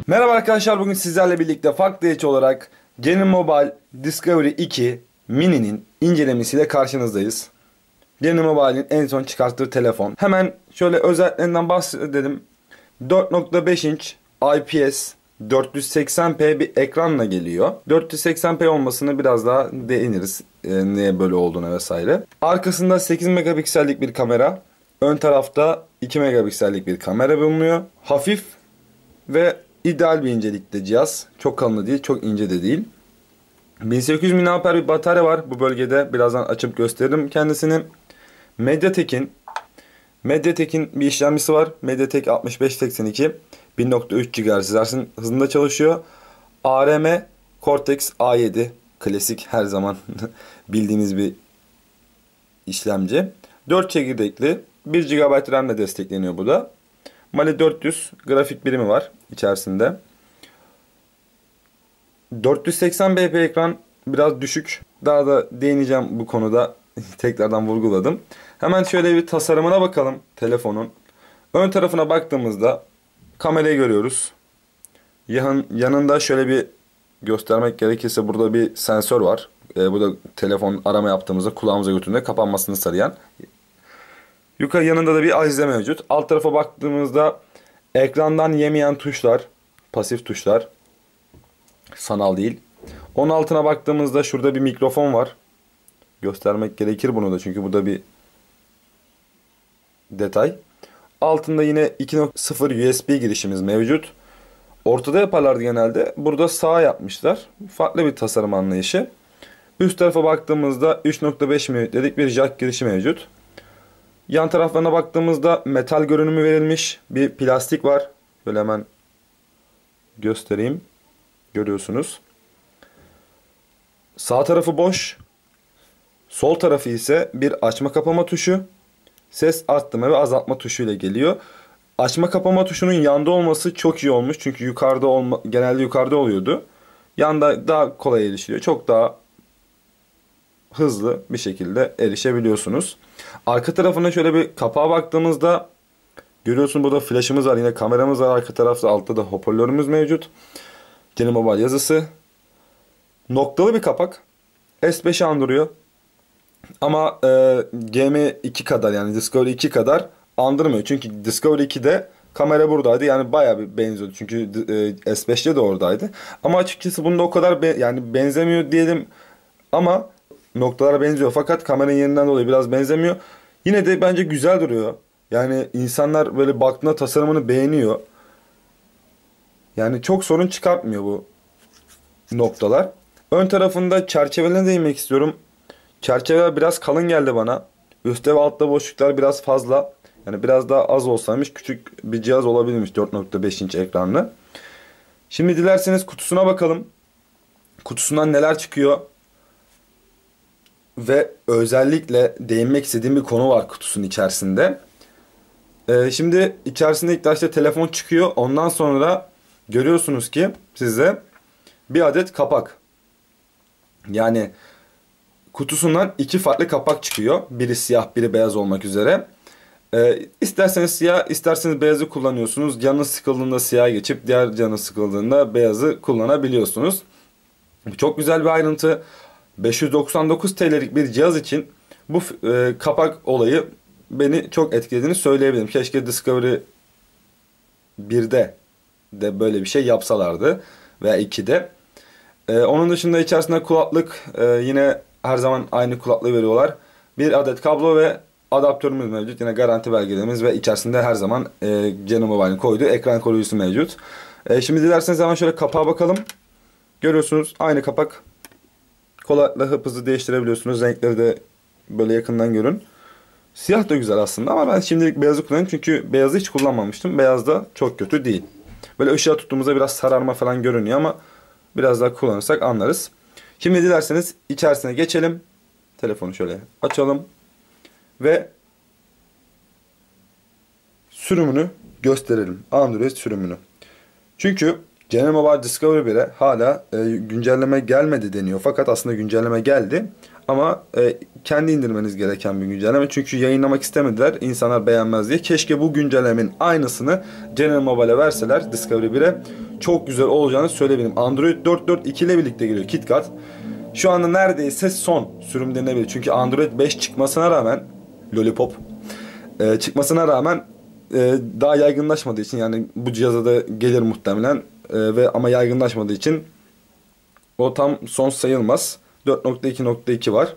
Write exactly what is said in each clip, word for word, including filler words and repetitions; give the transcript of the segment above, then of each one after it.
Merhaba arkadaşlar, bugün sizlerle birlikte farklı içi olarak Canon Mobile Discovery iki Mini'nin incelemesiyle karşınızdayız. Canon Mobile'in en son çıkarttığı telefon. Hemen şöyle özelliklerinden bahsedelim. dört nokta beş inç I P S dört yüz seksen p bir ekranla geliyor. dört yüz seksen p olmasını biraz daha değiniriz. E, niye böyle olduğuna vesaire. Arkasında sekiz megapiksellik bir kamera. Ön tarafta iki megapiksellik bir kamera bulunuyor. Hafif ve ideal bir incelikte cihaz. Çok kalın da değil, çok ince de değil. bin sekiz yüz miliamper bir batarya var bu bölgede. Birazdan açıp gösteririm kendisini. Mediatek'in Mediatek'in bir işlemcisi var. Mediatek altmış beş seksen iki bir nokta üç gigahertz hızında çalışıyor. A R M Cortex A yedi, klasik, her zaman bildiğimiz bir işlemci. dört çekirdekli, bir gigabayt RAM ile destekleniyor bu da. Mali dört yüz grafik birimi var içerisinde. dört yüz seksen p ekran biraz düşük. Daha da değineceğim bu konuda. Tekrardan vurguladım. Hemen şöyle bir tasarımına bakalım telefonun. Ön tarafına baktığımızda kamerayı görüyoruz. Yan, yanında şöyle bir göstermek gerekirse burada bir sensör var. E, bu da telefon arama yaptığımızda kulağımıza götürdüğünde kapanmasını sağlayan. Yukarı yanında da bir ahize mevcut. Alt tarafa baktığımızda ekrandan yemeyen tuşlar, pasif tuşlar, sanal değil. Onun altına baktığımızda şurada bir mikrofon var. Göstermek gerekir bunu da, çünkü bu da bir detay. Altında yine iki nokta sıfır U S B girişimiz mevcut. Ortada yaparlardı genelde. Burada sağa yapmışlar. Farklı bir tasarım anlayışı. Üst tarafa baktığımızda üç nokta beş milimetrelik bir jack girişi mevcut. Yan taraflarına baktığımızda metal görünümü verilmiş bir plastik var. Böyle hemen göstereyim. Görüyorsunuz. Sağ tarafı boş. Sol tarafı ise bir açma kapama tuşu. Ses arttırma ve azaltma tuşu ile geliyor. Açma kapama tuşunun yanda olması çok iyi olmuş. Çünkü yukarıda olma, genelde yukarıda oluyordu. Yanda daha kolay erişiliyor. Çok daha hızlı bir şekilde erişebiliyorsunuz. Arka tarafına şöyle bir kapağa baktığımızda görüyorsun, burada flaşımız var, yine kameramız var. Arka tarafta, altta da hoparlörümüz mevcut. Canon Mobile yazısı. Noktalı bir kapak. S beşi andırıyor. Ama e, G M iki kadar, yani Discovery iki kadar andırmıyor. Çünkü Discovery ikide kamera buradaydı. Yani bayağı bir benziyordu. Çünkü e, S beşte de oradaydı. Ama açıkçası bunda o kadar be, yani benzemiyor diyelim. Ama noktalara benziyor. Fakat kameranın yerinden dolayı biraz benzemiyor. Yine de bence güzel duruyor. Yani insanlar böyle baktığında tasarımını beğeniyor. Yani çok sorun çıkartmıyor bu noktalar. Ön tarafında çerçevelerine değinmek istiyorum. Çerçeveler biraz kalın geldi bana. Üstte ve altta boşluklar biraz fazla. Yani biraz daha az olsaymış küçük bir cihaz olabilirmiş, dört nokta beş inç ekranlı. Şimdi dilerseniz kutusuna bakalım. Kutusundan neler çıkıyor? Ve özellikle değinmek istediğim bir konu var kutusunun içerisinde. Ee, şimdi içerisinde ilk başta telefon çıkıyor. Ondan sonra görüyorsunuz ki size bir adet kapak. Yani kutusundan iki farklı kapak çıkıyor. Biri siyah, biri beyaz olmak üzere. Ee, isterseniz siyah, isterseniz beyazı kullanıyorsunuz. Canınız sıkıldığında siyah geçip diğer canınız sıkıldığında beyazı kullanabiliyorsunuz. Çok güzel bir ayrıntı. beş yüz doksan dokuz T L'lik bir cihaz için bu e, kapak olayı beni çok etkilediğini söyleyebilirim. Keşke Discovery birde de böyle bir şey yapsalardı veya ikide. E, onun dışında içerisinde kulaklık, e, yine her zaman aynı kulaklığı veriyorlar. Bir adet kablo ve adaptörümüz mevcut. Yine garanti belgelerimiz ve içerisinde her zaman e, Canon Mobile'in koyduğu ekran koruyucusu mevcut. E, şimdi dilerseniz hemen şöyle kapağa bakalım. Görüyorsunuz, aynı kapak. Kolaylıkla hıp hızlı değiştirebiliyorsunuz. Renkleri de böyle yakından görün. Siyah da güzel aslında ama ben şimdilik beyazı kullanıyorum. Çünkü beyazı hiç kullanmamıştım. Beyaz da çok kötü değil. Böyle ışığa tuttuğumuzda biraz sararma falan görünüyor ama biraz daha kullanırsak anlarız. Şimdi dilerseniz içerisine geçelim. Telefonu şöyle açalım. Ve sürümünü gösterelim. Android sürümünü. Çünkü General Mobile Discovery bire hala e, güncelleme gelmedi deniyor. Fakat aslında güncelleme geldi. Ama e, kendi indirmeniz gereken bir güncelleme. Çünkü yayınlamak istemediler. İnsanlar beğenmez diye. Keşke bu güncellemenin aynısını General Mobile'e verseler, Discovery bire çok güzel olacağını söyleyebilirim. Android dört nokta dört nokta iki ile birlikte geliyor KitKat. Şu anda neredeyse son sürüm denilebilir. Çünkü Android beş çıkmasına rağmen, Lollipop e, çıkmasına rağmen e, daha yaygınlaşmadığı için, yani bu cihaza da gelir muhtemelen e, ve ama yaygınlaşmadığı için o tam son sayılmaz. dört nokta iki nokta iki var.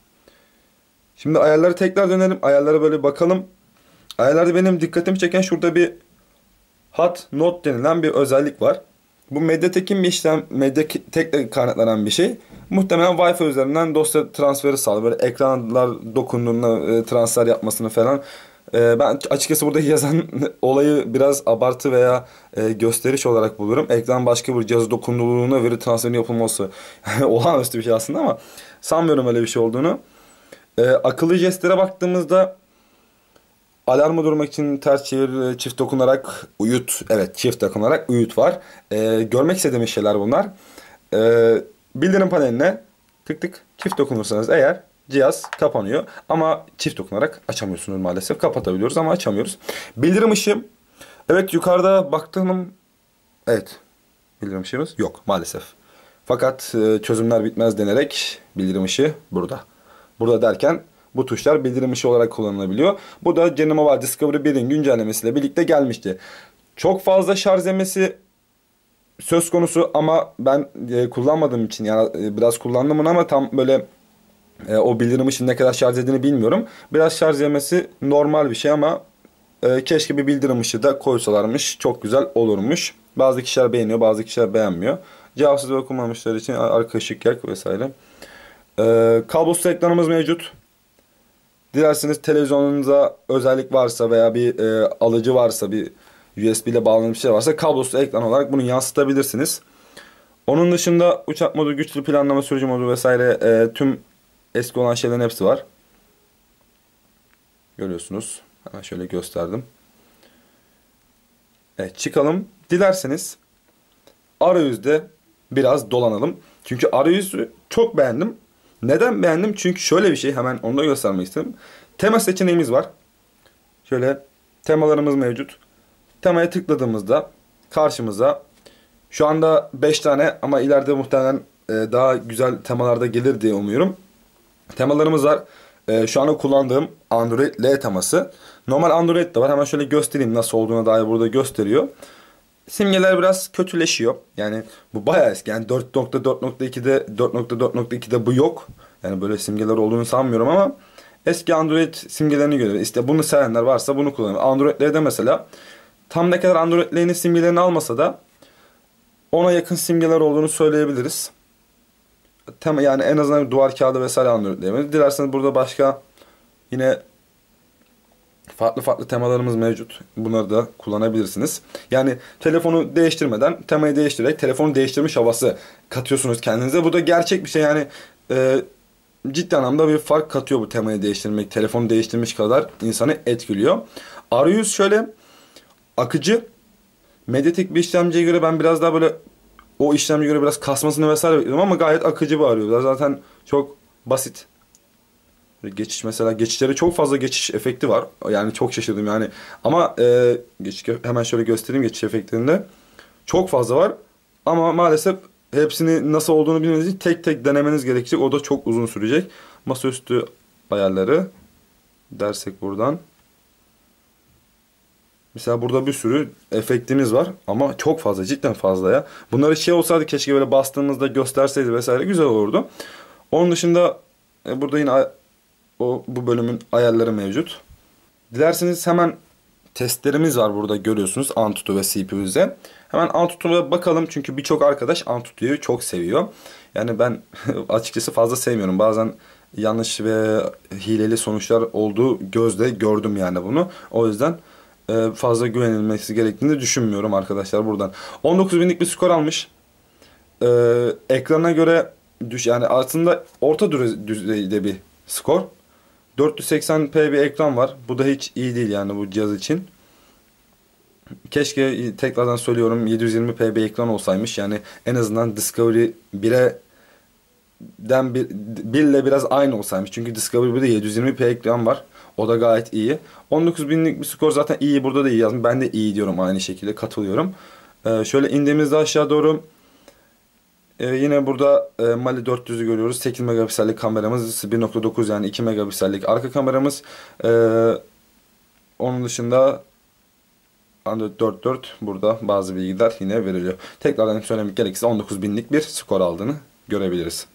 Şimdi ayarlara tekrar dönelim. Ayarlara böyle bakalım. Ayarlarda benim dikkatimi çeken şurada bir Hot Note denilen bir özellik var. Bu Mediatek'in bir işlem, Mediatek'le kaynaklanan bir şey. Muhtemelen Wi-Fi üzerinden dosya transferi sağlıyor. Böyle ekranlar dokunduğunda e, transfer yapmasını falan. E, ben açıkçası burada yazan olayı biraz abartı veya e, gösteriş olarak buluyorum. Ekran başka bir cihazı dokunduğuna veri transferinin yapılması olağanüstü bir şey aslında, ama sanmıyorum öyle bir şey olduğunu. E, akıllı jestlere baktığımızda alarmı durmak için ters çevir, çift dokunarak uyut. Evet, çift dokunarak uyut var. Ee, görmek istediğimiz şeyler bunlar. Ee, bildirim paneline tık tık çift dokunursanız eğer cihaz kapanıyor. Ama çift dokunarak açamıyorsunuz maalesef. Kapatabiliyoruz ama açamıyoruz. Bildirim ışığı. Evet, yukarıda baktığım... Evet. Bildirim ışığımız yok maalesef. Fakat e, çözümler bitmez denerek bildirim ışığı burada. Burada derken bu tuşlar bildirim ışığı olarak kullanılabiliyor. Bu da General Mobile Discovery birin güncellemesiyle birlikte gelmişti. Çok fazla şarj emesi söz konusu ama ben e, kullanmadığım için, yani e, biraz kullandım bunu ama tam böyle e, o bildirim ışığının ne kadar şarj edildiğini bilmiyorum. Biraz şarj emesi normal bir şey ama e, keşke bir bildirim ışığı da koysalarmış. Çok güzel olurmuş. Bazı kişiler beğeniyor, bazı kişiler beğenmiyor. Cevapsız ve okunmamışlar için arka ışık yak vesaire. E, kablosuz ekranımız mevcut. Dilerseniz televizyonunuza özellik varsa veya bir e, alıcı varsa, bir U S B ile bağlanmış bir şey varsa kablosuz ekran olarak bunu yansıtabilirsiniz. Onun dışında uçak modu, güçlü planlama sürücü modu vesaire e, tüm eski olan şeylerin hepsi var. Görüyorsunuz. Hemen şöyle gösterdim. Evet, çıkalım. Dilerseniz arayüzde biraz dolanalım. Çünkü arayüzü çok beğendim. Neden beğendim? Çünkü şöyle bir şey, hemen onu da göstermek istedim. Tema seçeneğimiz var. Şöyle temalarımız mevcut. Temaya tıkladığımızda karşımıza şu anda beş tane ama ileride muhtemelen e, daha güzel temalarda gelir diye umuyorum. Temalarımız var. E, şu anda kullandığım Android L teması. Normal Android de var. Hemen şöyle göstereyim nasıl olduğuna dair, burada gösteriyor. Simgeler biraz kötüleşiyor. Yani bu bayağı eski. Yani dört nokta dört nokta ikide dört nokta dört nokta ikide bu yok. Yani böyle simgeler olduğunu sanmıyorum ama eski Android simgelerini göre işte bunu sevenler varsa bunu kullanıyor. Android'lerde mesela tam ne kadar Android'lerin simgelerini almasa da ona yakın simgeler olduğunu söyleyebiliriz. Tema, yani en azından duvar kağıdı vesaire Android'lerimiz. Dilerseniz burada başka yine farklı farklı temalarımız mevcut. Bunları da kullanabilirsiniz. Yani telefonu değiştirmeden temayı değiştirerek telefonu değiştirmiş havası katıyorsunuz kendinize. Bu da gerçek bir şey, yani e, ciddi anlamda bir fark katıyor bu temayı değiştirmek. Telefonu değiştirmiş kadar insanı etkiliyor. Arayüz şöyle akıcı. Mediatek bir işlemciye göre ben biraz daha böyle o işlemciye göre biraz kasmasını vesaire bekliyorum ama gayet akıcı bir arayüz. Zaten çok basit. Geçiş mesela, geçişleri çok fazla geçiş efekti var. Yani çok şaşırdım yani. Ama e, geçiş, hemen şöyle göstereyim geçiş efektlerinde. Çok fazla var. Ama maalesef hepsini nasıl olduğunu bilmediğiniz için tek tek denemeniz gerekecek. O da çok uzun sürecek. Masaüstü ayarları dersek buradan. Mesela burada bir sürü efektimiz var ama çok fazla, cidden fazla ya. Bunları şey olsaydı keşke böyle bastığımızda gösterseydi vesaire, güzel olurdu. Onun dışında e, burada yine o bu bölümün ayarları mevcut. Dilerseniz hemen testlerimiz var burada, görüyorsunuz Antutu ve C P U'de. Hemen Antutu'ya bakalım çünkü birçok arkadaş Antutu'yu çok seviyor. Yani ben açıkçası fazla sevmiyorum. Bazen yanlış ve hileli sonuçlar olduğu gözle gördüm yani bunu. O yüzden fazla güvenilmesi gerektiğini düşünmüyorum arkadaşlar buradan. on dokuz binlik bir skor almış. Ee, ekrana göre düş yani aslında orta düzeyde bir skor. dört yüz seksen p bir ekran var. Bu da hiç iyi değil yani bu cihaz için. Keşke tekrardan söylüyorum yedi yüz yirmi p bir ekran olsaymış. Yani en azından Discovery bire den bir, bir ile biraz aynı olsaymış. Çünkü Discovery birde yedi yüz yirmi p ekran var. O da gayet iyi. on dokuz binlik bir skor zaten iyi. Burada da iyi yazmış. Ben de iyi diyorum, aynı şekilde katılıyorum. Ee, şöyle indiğimizde aşağı doğru Ee, yine burada e, Mali dört yüzü görüyoruz. sekiz megapiksellik kameramız, bir nokta dokuz yani iki megapiksellik arka kameramız. Ee, onun dışında Android dört nokta dört, burada bazı bilgiler yine veriliyor. Tekrardan söylemek gerekirse on dokuz binlik bir skor aldığını görebiliriz.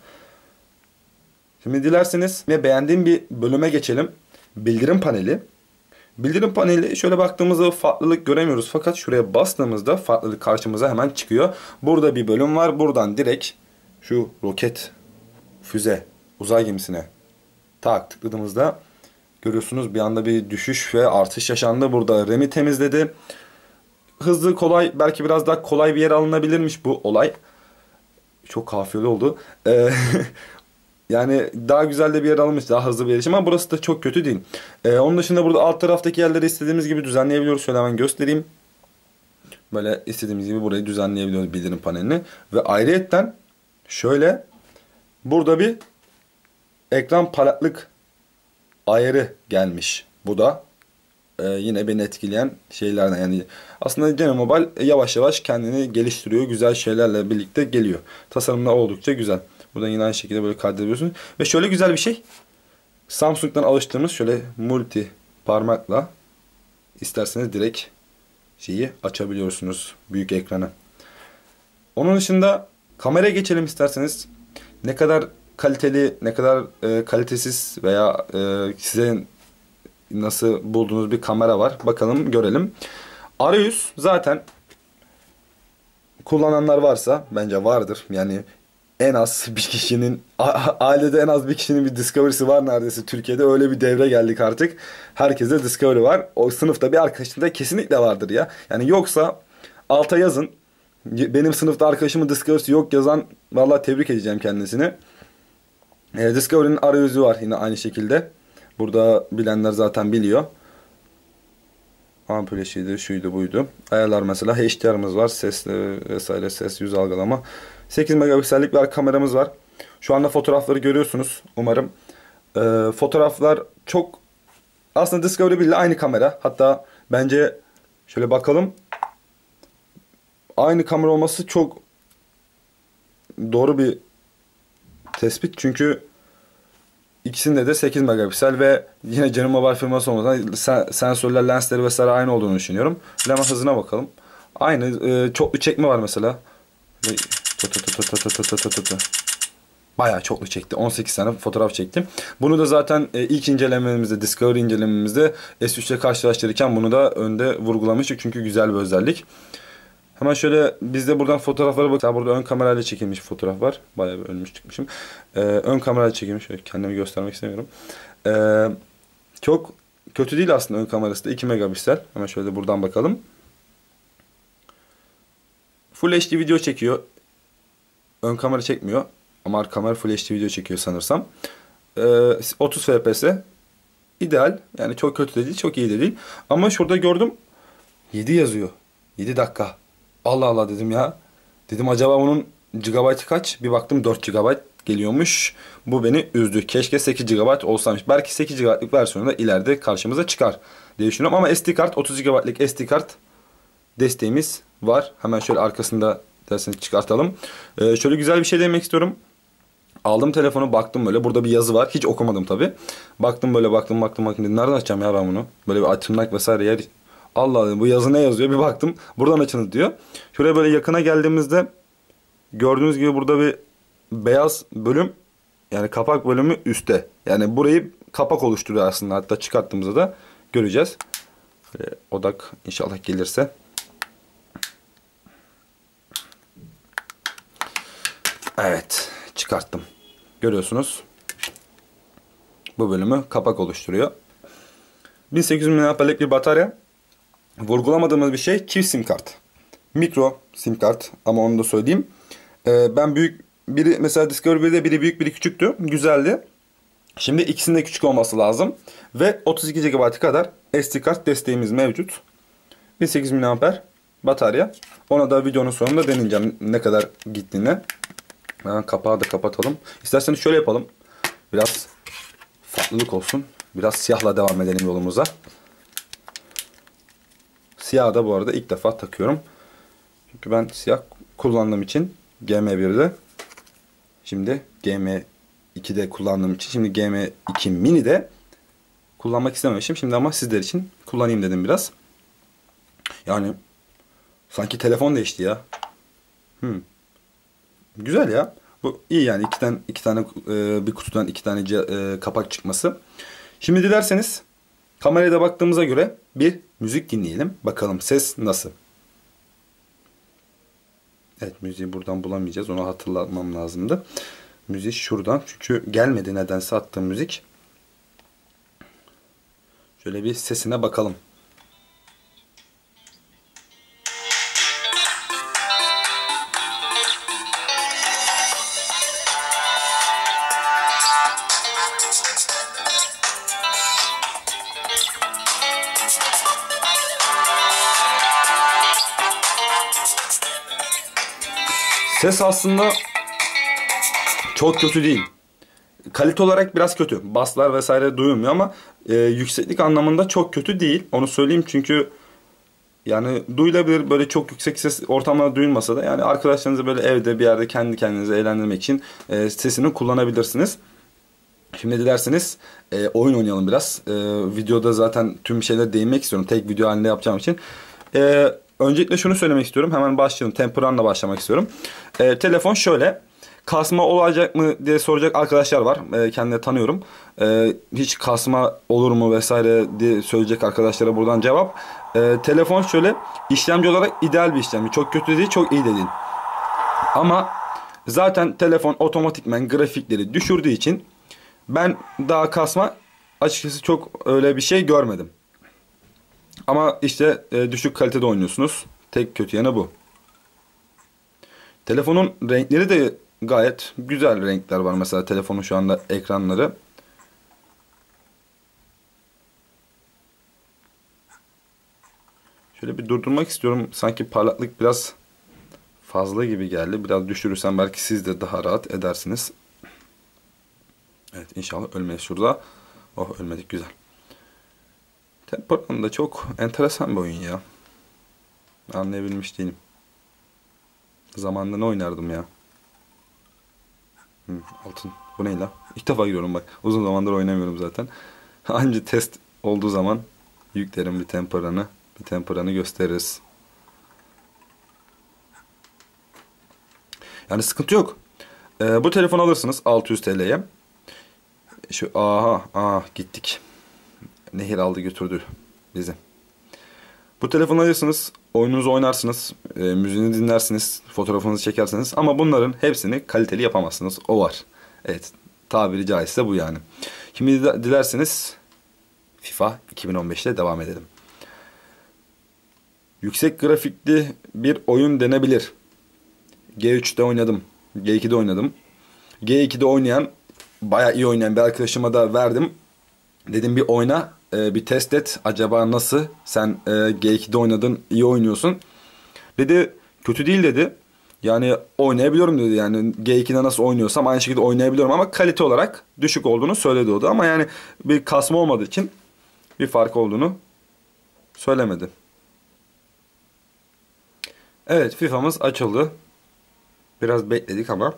Şimdi dilerseniz ve beğendiğim bir bölüme geçelim. Bildirim paneli. Bildirim paneli şöyle baktığımızda farklılık göremiyoruz. Fakat şuraya bastığımızda farklılık karşımıza hemen çıkıyor. Burada bir bölüm var. Buradan direkt şu roket, füze, uzay gemisine tak tıkladığımızda görüyorsunuz bir anda bir düşüş ve artış yaşandı. Burada RAM'i temizledi. Hızlı, kolay, belki biraz daha kolay bir yere alınabilirmiş bu olay. Çok kafiyeli oldu. Ee, Yani daha güzel de bir yer alınmış. Daha hızlı bir erişim ama burası da çok kötü değil. Ee, onun dışında burada alt taraftaki yerleri istediğimiz gibi düzenleyebiliyoruz. Şöyle hemen göstereyim. Böyle istediğimiz gibi burayı düzenleyebiliyoruz, bildirim panelini. Ve ayrıyetten şöyle burada bir ekran parlaklık ayarı gelmiş. Bu da e, yine beni etkileyen şeylerden. Yani aslında Gene Mobile yavaş yavaş kendini geliştiriyor. Güzel şeylerle birlikte geliyor. Tasarımda oldukça güzel. Buradan yine aynı şekilde böyle kaydedebiliyorsunuz. Ve şöyle güzel bir şey. Samsung'dan alıştığımız şöyle multi parmakla isterseniz direkt şeyi açabiliyorsunuz, büyük ekranı. Onun dışında kameraya geçelim isterseniz. Ne kadar kaliteli, ne kadar e, kalitesiz veya e, size nasıl bulduğunuz bir kamera var. Bakalım, görelim. Arayüz zaten kullananlar varsa bence vardır. Yani en az bir kişinin, ailede en az bir kişinin bir Discovery'si var neredeyse Türkiye'de. Öyle bir devre geldik artık. Herkeste Discovery var. O sınıfta bir arkadaşında kesinlikle vardır ya. Yani yoksa alta yazın. Benim sınıfta arkadaşımın Discovery'si yok yazan, vallahi tebrik edeceğim kendisini. E, Discovery'nin arayüzü var yine aynı şekilde. Burada bilenler zaten biliyor. Ampul eşiğiydi, şuydu buydu. Ayarlar mesela, H D R'ımız var. Ses vesaire, ses, yüz algılama. sekiz megapiksellik bir kameramız var. Şu anda fotoğrafları görüyorsunuz umarım. Ee, fotoğraflar çok, aslında Discovery bir ile aynı kamera. Hatta bence şöyle bakalım. Aynı kamera olması çok doğru bir tespit. Çünkü ikisinde de sekiz megapiksel ve yine Gene Mobile firması olmadan sen, sensörler, lensleri vesaire aynı olduğunu düşünüyorum. Hemen hızına bakalım. Aynı e, çoklu çekme var mesela. Bayağı çoklu çekti. on sekiz tane fotoğraf çektim. Bunu da zaten e, ilk incelememizde, Discovery incelememizde S üç ile karşılaştırırken bunu da önde vurgulamıştık. Çünkü güzel bir özellik. Hemen şöyle biz de buradan fotoğraflara bakalım. Burada ön kamerayla çekilmiş fotoğraf var. Bayağı bir ölmüş çıkmışım. Ee, ön kamerayla çekilmiş. Şöyle kendimi göstermek istemiyorum. Ee, çok kötü değil aslında ön kamerası da. iki megapiksel. Hemen şöyle buradan bakalım. Full H D video çekiyor. Ön kamera çekmiyor. Ama arka kamera Full H D video çekiyor sanırsam. Ee, otuz F P S. İdeal. Yani çok kötü de değil, çok iyi de değil. Ama şurada gördüm. yedi yazıyor. yedi dakika. Allah Allah dedim ya. Dedim acaba bunun gigabaytı kaç? Bir baktım dört gigabayt geliyormuş. Bu beni üzdü. Keşke sekiz gigabayt olsaymış. Belki sekiz gigabaytlık versiyonu da ileride karşımıza çıkar diye düşünüyorum. Ama S D kart, otuz gigabaytlık S D kart desteğimiz var. Hemen şöyle arkasında derseniz çıkartalım. Ee, şöyle güzel bir şey demek istiyorum. Aldım telefonu, baktım böyle. Burada bir yazı var. Hiç okumadım tabi. Baktım böyle, baktım baktım baktım. Dedim, nereden açacağım ya ben bunu? Böyle bir tırnak vesaire yer. Allah Allah, bu yazı ne yazıyor? Bir baktım. Buradan açınız diyor. Şuraya böyle yakına geldiğimizde gördüğünüz gibi burada bir beyaz bölüm, yani kapak bölümü üstte. Yani burayı kapak oluşturuyor aslında. Hatta çıkarttığımızda da göreceğiz. Böyle odak inşallah gelirse. Evet, çıkarttım. Görüyorsunuz. Bu bölümü kapak oluşturuyor. bin sekiz yüz miliamperlik bir batarya. Vurgulamadığımız bir şey çift sim kart. Mikro sim kart ama onu da söyleyeyim. Ee, ben büyük biri mesela Discovery birde biri büyük biri küçüktü. Güzeldi. Şimdi ikisinin de küçük olması lazım. Ve otuz iki gigabayt kadar S D kart desteğimiz mevcut. bin sekiz yüz miliamper batarya. Ona da videonun sonunda deneyeceğim ne kadar gittiğini. Hemen kapağı da kapatalım. İsterseniz şöyle yapalım. Biraz farklılık olsun. Biraz siyahla devam edelim yolumuza. Siyah da bu arada ilk defa takıyorum. Çünkü ben siyah kullandığım için G M bir'de. Şimdi G M iki'de kullandığım için. Şimdi G M iki mini'de kullanmak istememişim. Şimdi ama sizler için kullanayım dedim biraz. Yani sanki telefon değişti ya. Hmm. Güzel ya. Bu iyi yani iki tane iki tane e, bir kutudan iki tane e, kapak çıkması. Şimdi dilerseniz kameraya da baktığımıza göre bir müzik dinleyelim. Bakalım ses nasıl? Evet, müziği buradan bulamayacağız. Onu hatırlatmam lazımdı. Müzik şuradan. Çünkü gelmedi nedense attığım müzik. Şöyle bir sesine bakalım. Ses aslında çok kötü değil. Kalite olarak biraz kötü. Basslar vesaire duyulmuyor ama e, yükseklik anlamında çok kötü değil. Onu söyleyeyim çünkü yani duyulabilir, böyle çok yüksek ses ortamlarda duyulmasa da yani arkadaşlarınızı böyle evde bir yerde kendi kendinize eğlendirmek için e, sesini kullanabilirsiniz. Şimdi dilerseniz e, oyun oynayalım biraz. E, videoda zaten tüm şeylere değinmek istiyorum. Tek video halinde yapacağım için. E, öncelikle şunu söylemek istiyorum. Hemen başlayalım. Temperan'la başlamak istiyorum. E, telefon şöyle. Kasma olacak mı diye soracak arkadaşlar var. E, kendine tanıyorum. E, hiç kasma olur mu vesaire diye söyleyecek arkadaşlara buradan cevap. E, telefon şöyle. İşlemci olarak ideal bir işlemci. Çok kötü değil, çok iyi de değil. Ama zaten telefon otomatikmen grafikleri düşürdüğü için ben daha kasma açıkçası çok öyle bir şey görmedim. Ama işte e, düşük kalitede oynuyorsunuz. Tek kötü yanı bu. Telefonun renkleri de gayet güzel renkler var. Mesela telefonun şu anda ekranları. Şöyle bir durdurmak istiyorum. Sanki parlaklık biraz fazla gibi geldi. Biraz düşürürsem belki siz de daha rahat edersiniz. Evet, inşallah ölmeyiz şurada. Oh, ölmedik, güzel. Temple Run da çok enteresan bir oyun ya. Anlayabilmiş değilim. Zamanında ne oynardım ya. Hı, altın. Bu ne la? İlk defa giriyorum bak. Uzun zamandır oynamıyorum zaten. Anca test olduğu zaman yüklerim bir Temple Run'ı. Bir Temple Run'ı gösteririz. Yani sıkıntı yok. Ee, bu telefonu alırsınız altı yüz T L'ye. Şu aha aha gittik. Nehir aldı götürdü bizi. Bu telefonu alırsınız, oyununuzu oynarsınız, e, müziğini dinlersiniz, fotoğrafınızı çekersiniz ama bunların hepsini kaliteli yapamazsınız. O var. Evet, tabiri caizse bu yani. Şimdi dilerseniz FIFA iki bin on beş ile devam edelim. Yüksek grafikli bir oyun denebilir. G üç'te oynadım, G iki'de oynadım. G iki'de oynayan, bayağı iyi oynayan bir arkadaşıma da verdim. Dedim bir oyna, e, bir test et. Acaba nasıl? Sen e, G iki'de oynadın, iyi oynuyorsun. Dedi kötü değil dedi. Yani oynayabiliyorum dedi. Yani G iki'de nasıl oynuyorsam aynı şekilde oynayabiliyorum ama kalite olarak düşük olduğunu söyledi o da. Ama yani bir kasma olmadığı için bir fark olduğunu söylemedi. Evet, FIFA'mız açıldı. Biraz bekledik ama.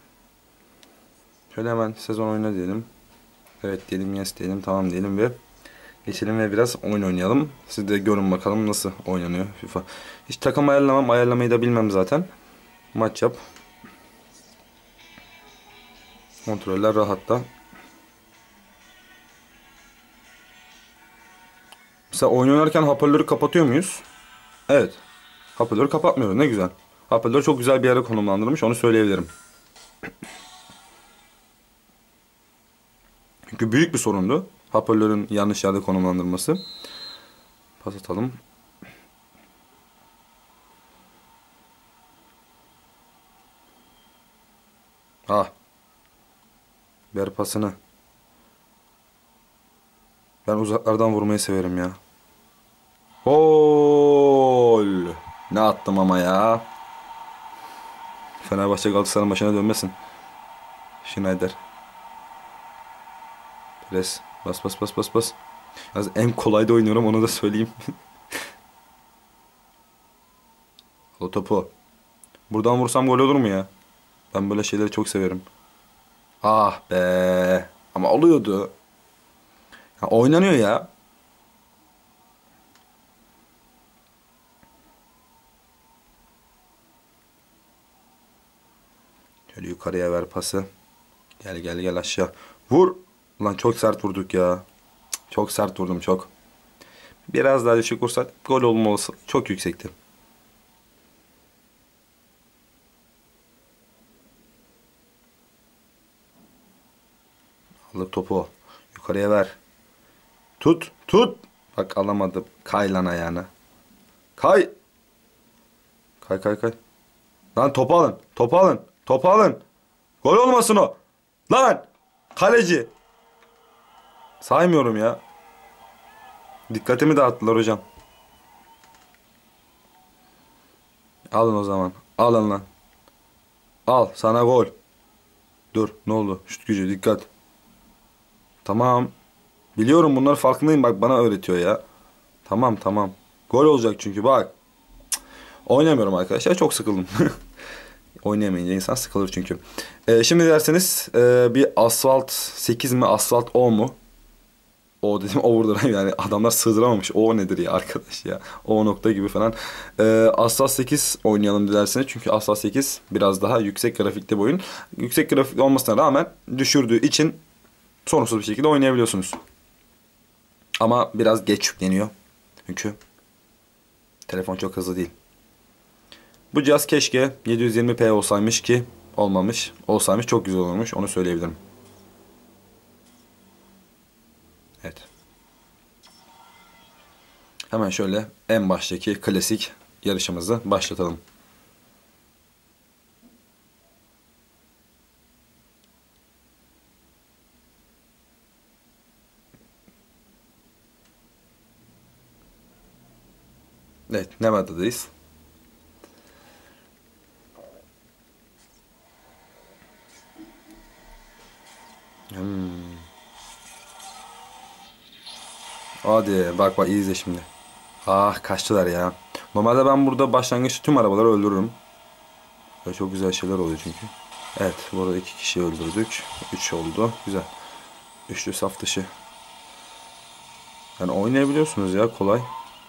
Şöyle hemen sezon oyna diyelim. Evet diyelim, yes diyelim, tamam diyelim ve geçelim ve biraz oyun oynayalım. Siz de görün bakalım nasıl oynanıyor FIFA. Hiç takım ayarlamam, ayarlamayı da bilmem zaten. Maç yap. Kontroller rahatta. Mesela oyun oynarken hoparlörü kapatıyor muyuz? Evet. Hoparlörü kapatmıyoruz, ne güzel. Hoparlör çok güzel bir yere konumlandırmış, onu söyleyebilirim. Çünkü büyük bir sorundu hoparlörün yanlış yerde konumlandırması. Pas atalım. Ah. Ver pasını. Ben uzaklardan vurmayı severim ya. Oo! Ne attım ama ya. Fenerbahçe Galatasaray'ın başına dönmesin. Schneider. Pres. Bas bas bas bas bas. Yalnız en kolayda oynuyorum, onu da söyleyeyim. O topu. Buradan vursam gol olur mu ya? Ben böyle şeyleri çok severim. Ah be. Ama oluyordu. Ya oynanıyor ya. Şöyle yukarıya ver pası. Gel gel gel aşağı. Vur. Ulan çok sert vurduk ya. Çok sert vurdum çok. Biraz daha düşük vursak gol olma olasılığı çok yüksekti. Aldık topu. Yukarıya ver. Tut. Tut. Bak alamadım. Kay lan ayağına. Kay. Kay kay kay. Lan topu alın. Topu alın. Topu alın. Gol olmasın o. Lan. Kaleci. Saymıyorum ya. Dikkatimi dağıttılar hocam. Alın o zaman. Alın lan. Al sana gol. Dur ne oldu? Şut gücü dikkat. Tamam. Biliyorum, bunlar farkındayım, bak bana öğretiyor ya. Tamam tamam. Gol olacak çünkü bak. Cık. Oynamıyorum arkadaşlar, çok sıkıldım. Oynayamayınca insan sıkılır çünkü. Ee, şimdi derseniz e, bir asfalt sekiz mi asfalt on mu? O dedim overdur yani, adamlar sığdıramamış. O nedir ya arkadaş ya. O nokta gibi falan. Ee, Asphalt sekiz oynayalım dilerseniz. Çünkü Asphalt sekiz biraz daha yüksek grafikli bir oyun. Yüksek grafik olmasına rağmen düşürdüğü için sorunsuz bir şekilde oynayabiliyorsunuz. Ama biraz geç yükleniyor. Çünkü telefon çok hızlı değil. Bu cihaz keşke yedi yüz yirmi p olsaymış ki olmamış. Olsaymış çok güzel olurmuş, onu söyleyebilirim. Evet. Hemen şöyle en baştaki klasik yarışımızı başlatalım. Evet, Nevada'dayız. Hmm. Hadi bak bak, iyi izle şimdi. Ah, kaçtılar ya. Normalde ben burada başlangıçta tüm arabaları öldürürüm. Böyle çok güzel şeyler oluyor çünkü. Evet, burada iki kişi öldürdük. Üç oldu. Güzel. Üçlü saf dışı. Yani oynayabiliyorsunuz ya, kolay.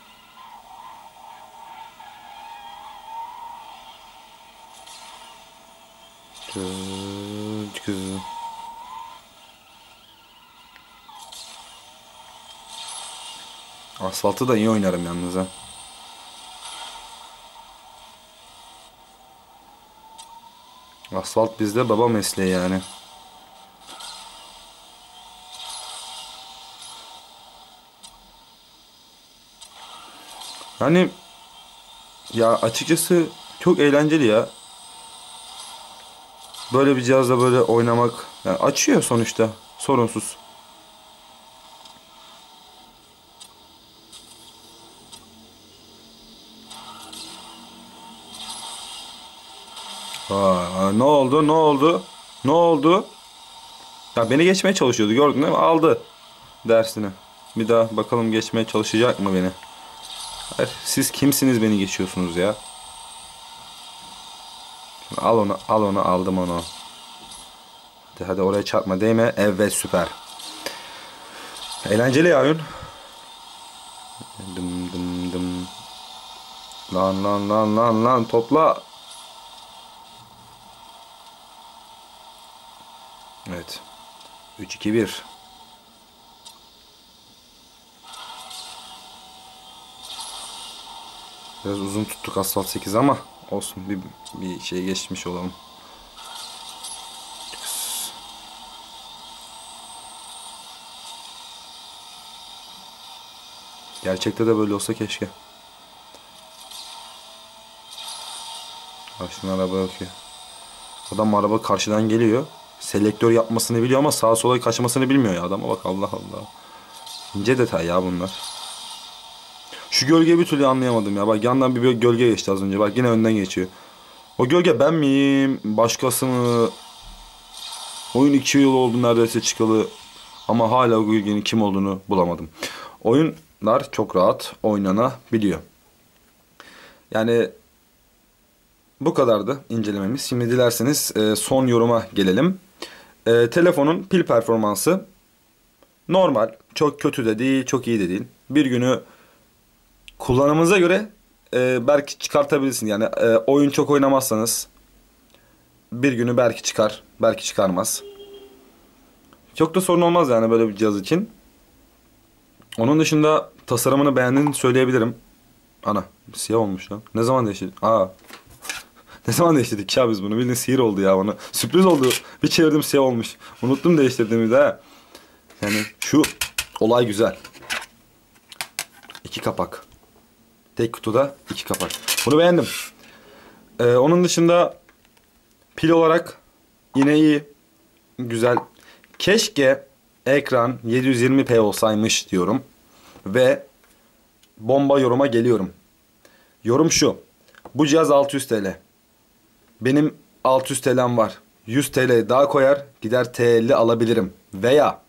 Asfaltı da iyi oynarım yalnız ha. Asfalt bizde baba mesleği yani. Hani ya açıkçası çok eğlenceli ya. Böyle bir cihazla böyle oynamak. Yani açıyor sonuçta. Sorunsuz. Aa, ne oldu? Ne oldu? Ne oldu? Ya beni geçmeye çalışıyordu, gördün değil mi? Aldı dersini. Bir daha bakalım geçmeye çalışacak mı beni? Hayır, siz kimsiniz beni geçiyorsunuz ya? Al onu, al onu, aldım onu. Hadi, hadi oraya çarpma, değme. Evet, süper. Eğlenceli ya oyun. Dım dım dım. Lan lan lan lan lan, topla. Evet. üç iki bir. Biraz uzun tuttuk Asfalt sekiz ama olsun, bir, bir şey geçmiş olalım. Gerçekte de böyle olsa keşke. Karşıdan araba bakıyor. Adam araba karşıdan geliyor. Selektör yapmasını biliyor ama sağa sola kaçmasını bilmiyor ya adama bak, Allah Allah. İnce detay ya bunlar. Şu gölgeyi bir türlü anlayamadım ya. Bak yandan bir gölge geçti az önce. Bak yine önden geçiyor. O gölge ben miyim? Başkası mı? Oyun iki yıl oldu neredeyse çıkalı. Ama hala o gölgenin kim olduğunu bulamadım. Oyunlar çok rahat oynanabiliyor. Yani bu kadardı incelememiz. Şimdi dilerseniz e, son yoruma gelelim. E, telefonun pil performansı normal. Çok kötü de değil, çok iyi de değil. Bir günü kullanımınıza göre e, belki çıkartabilirsin. Yani e, oyun çok oynamazsanız bir günü belki çıkar, belki çıkarmaz. Çok da sorun olmaz yani böyle bir cihaz için. Onun dışında tasarımını beğendiğini söyleyebilirim. Ana siyah olmuş lan. Ne zaman değiştirdik? Aa. Ne zaman değiştirdik ya biz bunu? Bildiğin sihir oldu ya bana. Sürpriz oldu. Bir çevirdim siyah olmuş. Unuttum değiştirdiğimi de. Yani şu olay güzel. İki kapak. Tek kutuda iki kapak. Bunu beğendim. Ee, onun dışında pil olarak yine iyi. Güzel. Keşke ekran yedi yüz yirmi p olsaymış diyorum. Ve bomba yoruma geliyorum. Yorum şu. Bu cihaz altı yüz TL. Benim altı yüz T L'm var. yüz T L daha koyar gider T elli alabilirim. Veya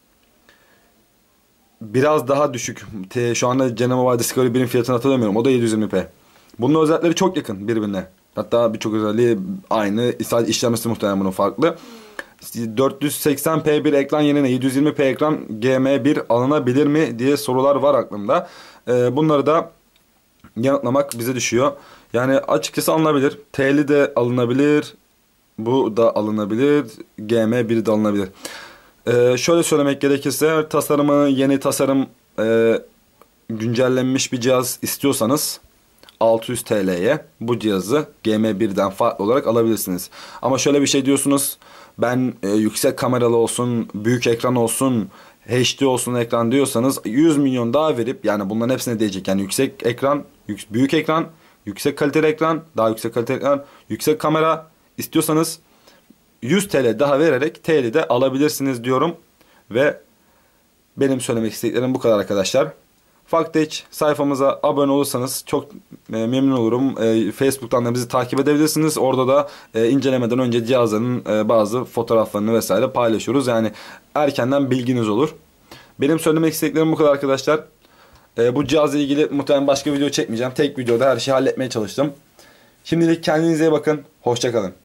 biraz daha düşük. T, şu anda Genova Discovery birin fiyatını hatırlamıyorum. O da yedi yüz yirmi p. Bunun özellikleri çok yakın birbirine. Hatta birçok özelliği aynı. Sadece işlemcisi muhtemelen bunun farklı. dört yüz seksen p bir ekran yerine yedi yüz yirmi p ekran G M bir alınabilir mi diye sorular var aklımda. Ee, bunları da yanıtlamak bize düşüyor. Yani açıkçası alınabilir. T elli de alınabilir. Bu da alınabilir. G M bir de alınabilir. Ee, şöyle söylemek gerekirse tasarımı yeni tasarım e, güncellenmiş bir cihaz istiyorsanız altı yüz T L'ye bu cihazı G M birden farklı olarak alabilirsiniz. Ama şöyle bir şey diyorsunuz. Ben e, yüksek kameralı olsun, büyük ekran olsun, H D olsun ekran diyorsanız yüz milyon daha verip yani bunların hepsine değecek. Yani yüksek ekran, yük, büyük ekran, yüksek kaliteli ekran, daha yüksek kaliteli ekran, yüksek kamera istiyorsanız yüz T L daha vererek T elli de alabilirsiniz diyorum. Ve benim söylemek istediklerim bu kadar arkadaşlar. Fakteç sayfamıza abone olursanız çok e, memnun olurum. E, Facebook'tan da bizi takip edebilirsiniz. Orada da e, incelemeden önce cihazların e, bazı fotoğraflarını vesaire paylaşıyoruz. Yani erkenden bilginiz olur. Benim söylemek istediklerim bu kadar arkadaşlar. E, bu cihazla ilgili muhtemelen başka video çekmeyeceğim. Tek videoda her şeyi halletmeye çalıştım. Şimdilik kendinize iyi bakın. Hoşça kalın.